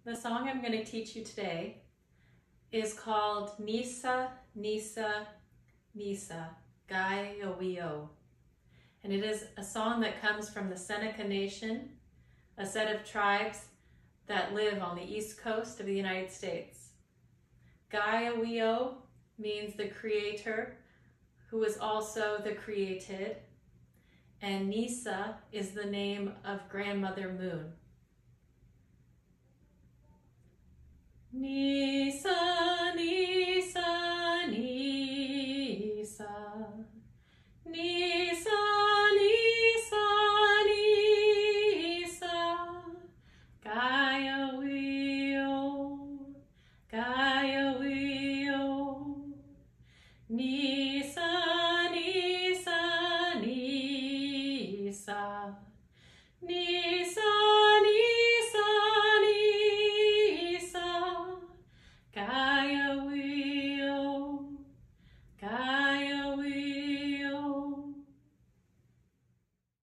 The song I'm going to teach you today is called Neesa Neesa Neesa, Gaiweyo. And it is a song that comes from the Seneca Nation, a set of tribes that live on the east coast of the United States. Gaiweyo means the creator, who is also the created, and Neesa is the name of Grandmother Moon. Neesa, Neesa, Neesa, Neesa, Neesa, Neesa, Gaiweyo, Gaiweyo, Neesa, Neesa, Neesa, Neesa.